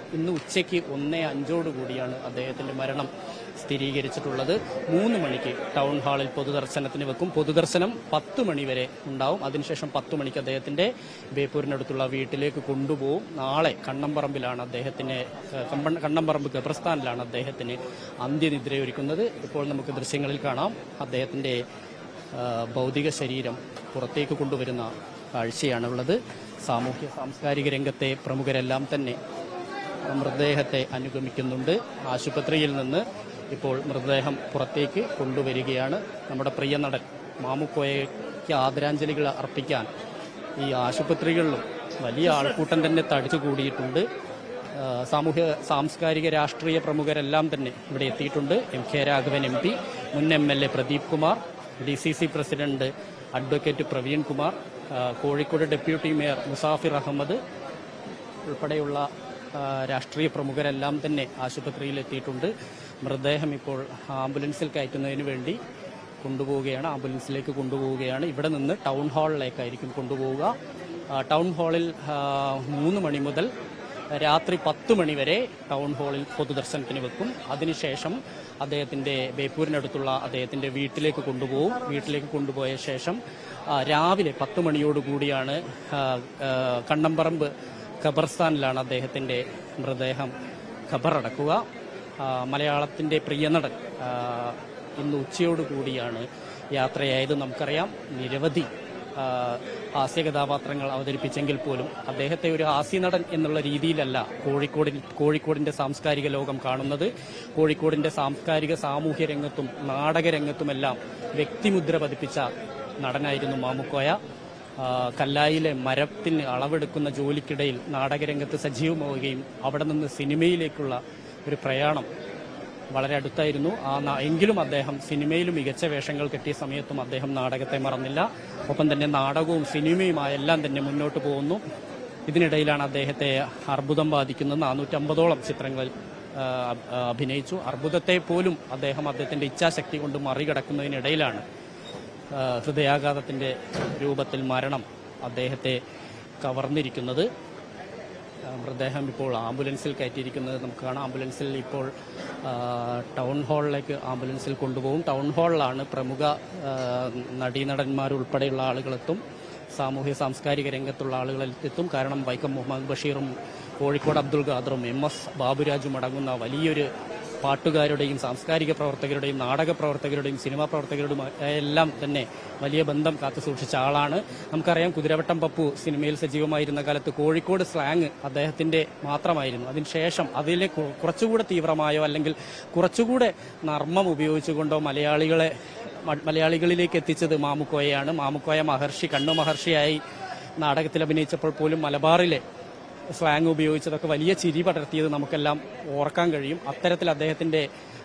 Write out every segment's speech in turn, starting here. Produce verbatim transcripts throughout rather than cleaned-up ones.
ഇന്ന് ഉച്ചയ്ക്ക് ഒന്നേ അഞ്ചോടുകൂടിയാണ് അദ്ദേഹത്തിന്റെ മരണം സ്ഥിരീകരിച്ചിട്ടുള്ളത്. മൂന്ന് മണിക്ക് ടൗൺ ഹാളിൽ പൊതുദർശനത്തിന് വെക്കും. പൊതുദർശനം പത്ത് മണി വരെ ഉണ്ടാവും. അതിനുശേഷം പത്ത് മണിക്ക് അദ്ദേഹത്തിന്റെ ബേപ്പൂരിനടുത്തുള്ള വീട്ടിലേക്ക് കൊണ്ടുപോകും. നാളെ കണ്ണമ്പറമ്പിലാണ് അദ്ദേഹത്തിന് കണ്ണമ്പറമ്പ് ഖബർസ്ഥാനിലാണ് അദ്ദേഹത്തിന് അന്ത്യനിദ്രയൊരുക്കുന്നത്. ഇപ്പോൾ നമുക്ക് ദൃശ്യങ്ങളിൽ കാണാം അദ്ദേഹത്തിന്റെ ഭൗതിക ശരീരം പുറത്തേക്ക് കൊണ്ടുവരുന്ന കാഴ്ചയാണുള്ളത്. സാമൂഹ്യ സാംസ്കാരിക രംഗത്തെ പ്രമുഖരെല്ലാം തന്നെ മൃതദേഹത്തെ അനുഗമിക്കുന്നുണ്ട്. ആശുപത്രിയിൽ നിന്ന് ഇപ്പോൾ മൃതദേഹം പുറത്തേക്ക് കൊണ്ടുവരികയാണ്. നമ്മുടെ പ്രിയ നടൻ മാമുക്കോയയ്ക്ക് ആദരാഞ്ജലികൾ അർപ്പിക്കാൻ ഈ ആശുപത്രികളിലും വലിയ ആൾക്കൂട്ടം തന്നെ തടിച്ചുകൂടിയിട്ടുണ്ട്. സാമൂഹ്യ സാംസ്കാരിക രാഷ്ട്രീയ പ്രമുഖരെല്ലാം തന്നെ ഇവിടെ എത്തിയിട്ടുണ്ട്. M K Raghavan M P, മുൻ M L A Pradeep Kumar, D C C president advocate Praveen Kumar, Kozhikode deputy mayor Musafir Ahammed ഉൾപ്പെടെയുള്ള രാഷ്ട്രീയ പ്രമുഖരെല്ലാം തന്നെ ആശുപത്രിയിൽ എത്തിയിട്ടുണ്ട്. മൃതദേഹം ഇപ്പോൾ ആംബുലൻസിൽ കയറ്റുന്നതിന് വേണ്ടി കൊണ്ടുപോവുകയാണ്. ആംബുലൻസിലേക്ക് കൊണ്ടുപോവുകയാണ്. ഇവിടെ നിന്ന് ടൗൺ ഹാളിലേക്കായിരിക്കും കൊണ്ടുപോവുക. ടൗൺ ഹാളിൽ മൂന്ന് മണി മുതൽ രാത്രി പത്ത് മണി വരെ ടൗൺ ഹാളിൽ പൊതുദർശനത്തിന് വെക്കും. അതിനുശേഷം അദ്ദേഹത്തിന്റെ ബേപ്പൂരിനടുത്തുള്ള അദ്ദേഹത്തിന്റെ വീട്ടിലേക്ക് കൊണ്ടുപോകും. വീട്ടിലേക്ക് കൊണ്ടുപോയ ശേഷം രാവിലെ പത്ത് മണിയോടുകൂടിയാണ് കണ്ണമ്പറമ്പ് ഖബർസ്ഥാനിലാണ് അദ്ദേഹത്തിന്റെ മൃതദേഹം ഖബറടക്കുക. മലയാളത്തിന്റെ പ്രിയനടൻ ഇന്ന് ഉച്ചയോടുകൂടിയാണ് യാത്രയായത്. നമുക്കറിയാം, നിരവധി ഹാസ്യ കഥാപാത്രങ്ങൾ അവതരിപ്പിച്ചെങ്കിൽ പോലും അദ്ദേഹത്തെ ഒരു ഹാസ്യനടൻ എന്നുള്ള രീതിയിലല്ല കോഴിക്കോടിൽ കോഴിക്കോടിന്റെ സാംസ്കാരിക ലോകം കാണുന്നത്. കോഴിക്കോടിന്റെ സാംസ്കാരിക സാമൂഹ്യ രംഗത്തും നാടകരംഗത്തുമെല്ലാം വ്യക്തിമുദ്ര പതിപ്പിച്ച നടനായിരുന്നു മാമുക്കോയ. കല്ലായിലെ മരത്തിന് അളവെടുക്കുന്ന ജോലിക്കിടയിൽ നാടകരംഗത്ത് സജീവമാവുകയും അവിടെ നിന്ന് സിനിമയിലേക്കുള്ള ഒരു പ്രയാണം വളരെ അടുത്തായിരുന്നു. ആ എങ്കിലും അദ്ദേഹം സിനിമയിലും മികച്ച വേഷങ്ങൾ കിട്ടിയ സമയത്തും അദ്ദേഹം നാടകത്തെ മറന്നില്ല. ഒപ്പം തന്നെ നാടകവും സിനിമയുമായെല്ലാം തന്നെ മുന്നോട്ട് പോകുന്നു. ഇതിനിടയിലാണ് അദ്ദേഹത്തെ അർബുദം ബാധിക്കുന്നത്. നാനൂറ്റമ്പതോളം ചിത്രങ്ങളിൽ അഭിനയിച്ചു. അർബുദത്തെ പോലും അദ്ദേഹം അദ്ദേഹത്തിന്റെ ഇച്ഛാശക്തി കൊണ്ട് മറികടക്കുന്നതിനിടയിലാണ് ഹൃദയാഘാതത്തിന്റെ രൂപത്തിൽ മരണം അദ്ദേഹത്തെ കവർന്നിരിക്കുന്നത്. മൃതദേഹം ഇപ്പോൾ ആംബുലൻസിൽ കയറ്റിയിരിക്കുന്നത് നമുക്ക് കാണാം. ആംബുലൻസിൽ ഇപ്പോൾ ടൗൺ ഹാളിലേക്ക് ആംബുലൻസിൽ കൊണ്ടുപോകും. ടൗൺ ഹാളിലാണ് പ്രമുഖ നടീനടന്മാരുൾപ്പെടെയുള്ള ആളുകളെത്തും. സാമൂഹ്യ സാംസ്കാരിക രംഗത്തുള്ള ആളുകളെത്തും. കാരണം വൈക്കം മുഹമ്മദ് ബഷീറും കോഴിക്കോട് അബ്ദുൽ ഖാദറും എം എസ് ബാബുരാജും അടങ്ങുന്ന വലിയൊരു പാട്ടുകാരുടെയും സാംസ്കാരിക പ്രവർത്തകരുടെയും നാടക പ്രവർത്തകരുടെയും സിനിമാ പ്രവർത്തകരുടെയും എല്ലാം തന്നെ വലിയ ബന്ധം കാത്തുസൂക്ഷിച്ച ആളാണ്. നമുക്കറിയാം, കുതിരവട്ടം പപ്പു സിനിമയിൽ സജീവമായിരുന്ന കാലത്ത് കോഴിക്കോട് സ്ലാങ് അദ്ദേഹത്തിന്റെ മാത്രമായിരുന്നു. അതിനുശേഷം അതിലെ കുറച്ചുകൂടെ തീവ്രമായോ അല്ലെങ്കിൽ കുറച്ചുകൂടെ നർമ്മം ഉപയോഗിച്ചുകൊണ്ടോ മലയാളികളെ മലയാളികളിലേക്ക് എത്തിച്ചത് മാമുക്കോയയാണ്. മാമുക്കോയ മഹർഷി കണ്ണു മഹർഷിയായി നാടകത്തിൽ അഭിനയിച്ചപ്പോൾ പോലും മലബാറിലെ സ്ലാങ് ഉപയോഗിച്ചതൊക്കെ വലിയ ചിരി പടർത്തിയത് നമുക്കെല്ലാം ഓർക്കാൻ കഴിയും. അത്തരത്തിൽ അദ്ദേഹത്തിന്റെ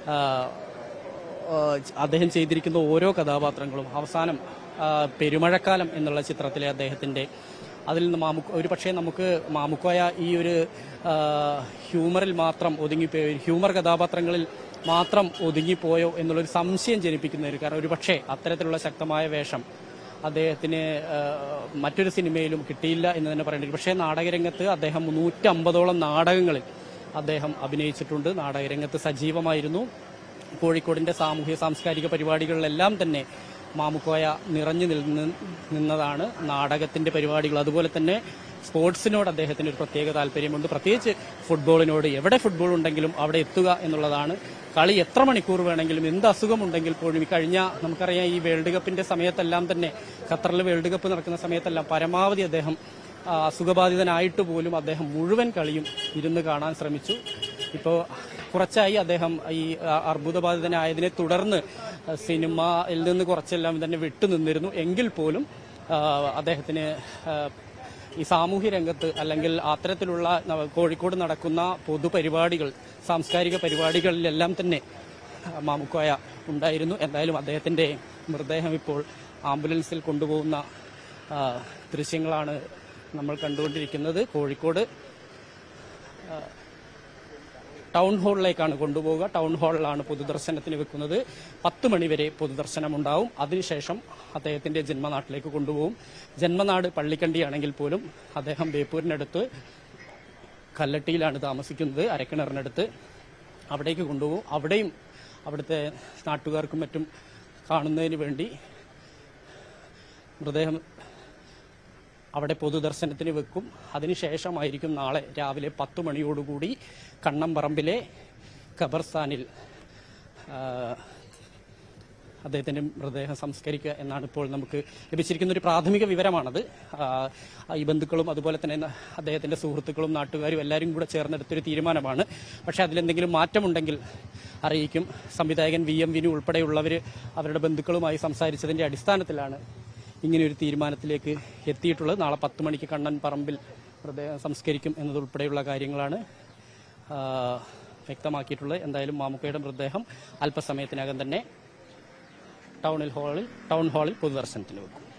അദ്ദേഹം ചെയ്തിരിക്കുന്ന ഓരോ കഥാപാത്രങ്ങളും അവസാനം പെരുമഴക്കാലം എന്നുള്ള ചിത്രത്തിലെ അദ്ദേഹത്തിന്റെ അതിൽ നിന്ന് മാമു ഒരു പക്ഷേ നമുക്ക് മാമുക്കോയ ഈ ഒരു ഹ്യൂമറിൽ മാത്രം ഒതുങ്ങിപ്പോയോ, ഹ്യൂമർ കഥാപാത്രങ്ങളിൽ മാത്രം ഒതുങ്ങിപ്പോയോ എന്നുള്ളൊരു സംശയം ജനിപ്പിക്കുന്നവർ. കാരണം ഒരു പക്ഷേ അത്തരത്തിലുള്ള ശക്തമായ വേഷം അദ്ദേഹത്തിന് മറ്റൊരു സിനിമയിലും കിട്ടിയില്ല എന്ന് തന്നെ പറയേണ്ടി. പക്ഷേ നാടകരംഗത്ത് അദ്ദേഹം നൂറ്റമ്പതോളം നാടകങ്ങളിൽ അദ്ദേഹം അഭിനയിച്ചിട്ടുണ്ട്. നാടകരംഗത്ത് സജീവമായിരുന്നു. കോഴിക്കോടിന്റെ സാമൂഹ്യ സാംസ്കാരിക പരിപാടികളിലെല്ലാം തന്നെ മാമുക്കോയ നിറഞ്ഞു നിന്നതാണ്. നാടകത്തിന്റെ പരിപാടികൾ, അതുപോലെ തന്നെ സ്പോർട്സിനോട് അദ്ദേഹത്തിന് ഒരു പ്രത്യേക താല്പര്യമുണ്ട്. പ്രത്യേകിച്ച് ഫുട്ബോളിനോട്. എവിടെ ഫുട്ബോൾ ഉണ്ടെങ്കിലും അവിടെ എത്തുക എന്നുള്ളതാണ്. കളി എത്ര മണിക്കൂർ വേണമെങ്കിലും എന്ത് അസുഖമുണ്ടെങ്കിൽ പോലും. ഈ കഴിഞ്ഞ നമുക്കറിയാം, ഈ വേൾഡ് കപ്പിന്റെ സമയത്തെല്ലാം തന്നെ ഖത്തറിൽ വേൾഡ് കപ്പ് നടക്കുന്ന സമയത്തെല്ലാം പരമാവധി അദ്ദേഹം അസുഖബാധിതനായിട്ട് പോലും അദ്ദേഹം മുഴുവൻ കളിയും ഇരുന്ന് കാണാൻ ശ്രമിച്ചു. ഇപ്പോൾ കുറച്ചായി അദ്ദേഹം ഈ അർബുദബാധിതനായതിനെ തുടർന്ന് സിനിമയിൽ നിന്ന് കുറച്ചെല്ലാം തന്നെ വിട്ടുനിന്നിരുന്നു. എങ്കിൽ പോലും അദ്ദേഹത്തിന് ഈ സാമൂഹ്യ രംഗത്ത് അല്ലെങ്കിൽ അത്തരത്തിലുള്ള കോഴിക്കോട് നടക്കുന്ന പൊതുപരിപാടികൾ, സാംസ്കാരിക പരിപാടികളിലെല്ലാം തന്നെ മാമുക്കോയ ഉണ്ടായിരുന്നു. എന്തായാലും അദ്ദേഹത്തിന്റെ മൃതദേഹം ഇപ്പോൾ ആംബുലൻസിൽ കൊണ്ടുപോകുന്ന ദൃശ്യങ്ങളാണ് നമ്മൾ കണ്ടുകൊണ്ടിരിക്കുന്നത്. കോഴിക്കോട് ടൗൺ ഹാളിലേക്കാണ് കൊണ്ടുപോവുക. ടൗൺ ഹാളിലാണ് പൊതുദർശനത്തിന് വെക്കുന്നത്. പത്ത് മണിവരെ പൊതുദർശനമുണ്ടാവും. അതിനുശേഷം അദ്ദേഹത്തിന്റെ ജന്മനാട്ടിലേക്ക് കൊണ്ടുപോകും. ജന്മനാട് പള്ളിക്കണ്ടിയാണെങ്കിൽ പോലും അദ്ദേഹം ബേപ്പൂരിനടുത്ത് കല്ലട്ടിയിലാണ് താമസിക്കുന്നത്, അരക്കിണറിനടുത്ത്. അവിടേക്ക് കൊണ്ടുപോകും. അവിടെയും അവിടുത്തെ നാട്ടുകാർക്കും മറ്റും കാണുന്നതിന് വേണ്ടി മൃതദേഹം അവിടെ പൊതുദർശനത്തിന് വെക്കും. അതിനുശേഷമായിരിക്കും നാളെ രാവിലെ പത്ത് മണിയോടുകൂടി കണ്ണംപറമ്പിലെ ഖബർസ്ഥാനിൽ അദ്ദേഹത്തിൻ്റെ മൃതദേഹം സംസ്കരിക്കുക എന്നാണ് ഇപ്പോൾ നമുക്ക് ലഭിച്ചിരിക്കുന്ന ഒരു പ്രാഥമിക വിവരമാണത്. ഈ ബന്ധുക്കളും അതുപോലെ തന്നെ അദ്ദേഹത്തിൻ്റെ സുഹൃത്തുക്കളും നാട്ടുകാരും എല്ലാവരും കൂടെ ചേർന്നെടുത്തൊരു തീരുമാനമാണ്. പക്ഷേ അതിലെന്തെങ്കിലും മാറ്റമുണ്ടെങ്കിൽ അറിയിക്കും. സംവിധായകൻ വി എം വിനു ഉൾപ്പെടെയുള്ളവർ അവരുടെ ബന്ധുക്കളുമായി സംസാരിച്ചതിൻ്റെ അടിസ്ഥാനത്തിലാണ് ഇങ്ങനെയൊരു തീരുമാനത്തിലേക്ക് എത്തിയിട്ടുള്ളത്. നാളെ പത്ത് മണിക്ക് കണ്ണൻ പറമ്പിൽ മൃതദേഹം സംസ്കരിക്കും എന്നതുൾപ്പെടെയുള്ള കാര്യങ്ങളാണ് വ്യക്തമാക്കിയിട്ടുള്ളത്. എന്തായാലും മാമുക്കയുടെ മൃതദേഹം അല്പസമയത്തിനകം തന്നെ ടൗണിൽ ഹാളിൽ ടൗൺ ഹാളിൽ പൊതുദർശനത്തിന് വെക്കും.